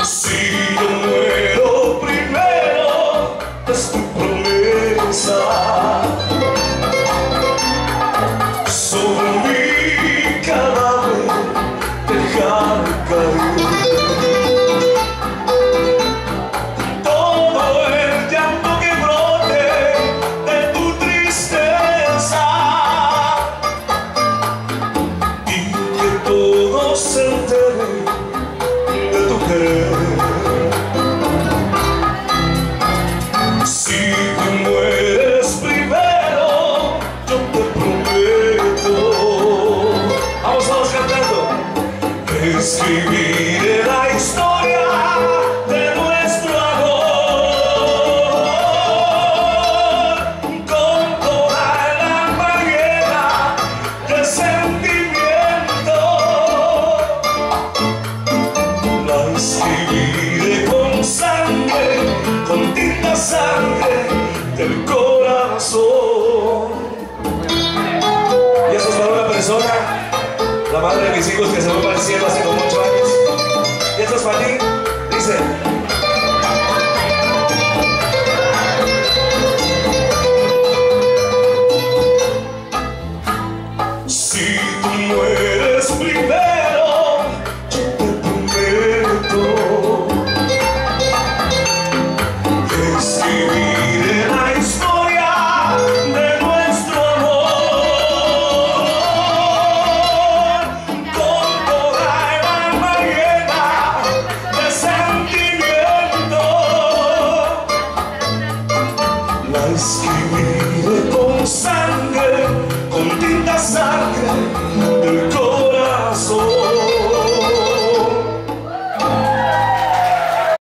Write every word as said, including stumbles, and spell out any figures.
Si yo muero primero, es tu promesa. Sobre mi cadáver dejar caer todo el llanto que brote de tu tristeza, y que todo se entere de tu querer. Si tú mueres primero, yo te prometo, vamos todos cantando, escribiré la historia de nuestro amor con toda el alma llena de sentimiento. La escribiré con sangre, con tinta sangre del corazón. Y eso es para una persona, la madre de mis hijos, que se fue para el cielo hace como ocho años. Y esto es para ti.